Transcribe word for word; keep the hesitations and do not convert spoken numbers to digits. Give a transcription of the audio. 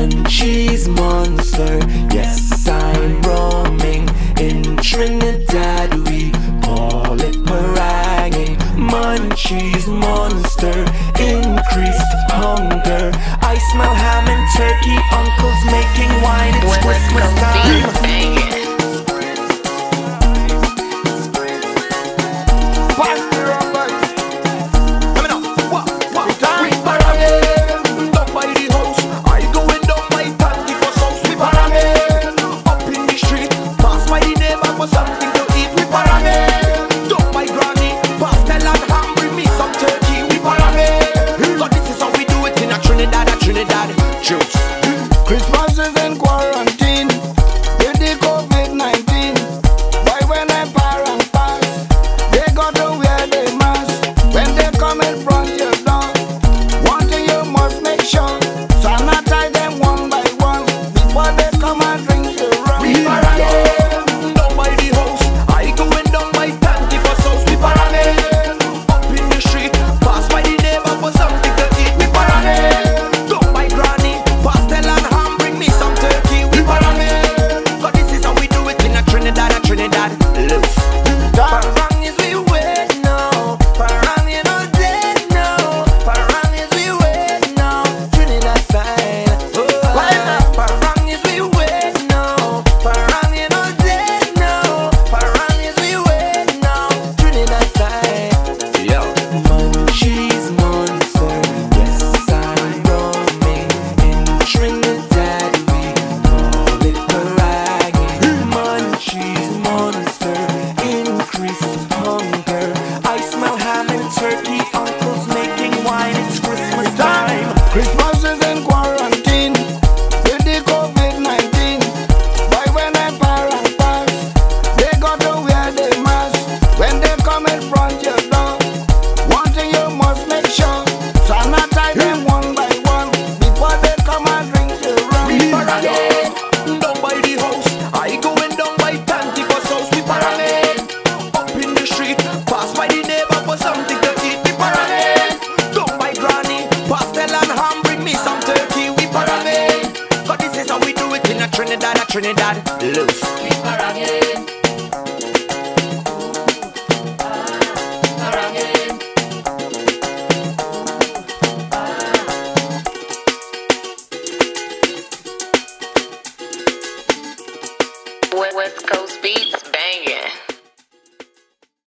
Munchies monster, yes I'm roaming. In Trinidad we call it meringue. Munchies monster, increased hunger. I smell ham and turkey, uncles making wine, it's Christmas time. Christmas is in quarantine with the COVID nineteen. Why when I parent pass, they got to wear the mask. When they come in front your door, one thing you must make sure, sanitize them one by one before they come and drink the rum. We parade down by the house, I going down by tanty for sauce. We parade up in the street, pass by the neighbor for something to eat. We parade down by granny, pastel and ham, bring me some turkey. We parade, cause this is how we do it in a Trinidad, a Trinidad loose. Parang is we wait now, parang in all day now, parang is we wait now, Trinidad style. Oh, parang is we wait now, parang in all day now, parang is we wait now, Trinidad style. Yo, Munchies monster, yes I'm roaming. In Trinidad we call it meringue. Munchies monster, increased hunger. I smell ham and turkey, uncles making wine, it's Christmas time. Christmas is in quarantine with the COVID nineteen. Why when I parent pass, they got to wear the mask. When they come in front your door, one thing you must make sure, sanitize them one by one before they come and drink the rum. We parade down by the house, I going down by tanty for sauce. We parade up in the street, pass by the neighbor for something to eat. We parade down by granny, pastel and ham, bring me some turkey. We parade, cause this is how we do it in a Trinidad, a Trinidad loose. We parade. West Coast beats banging.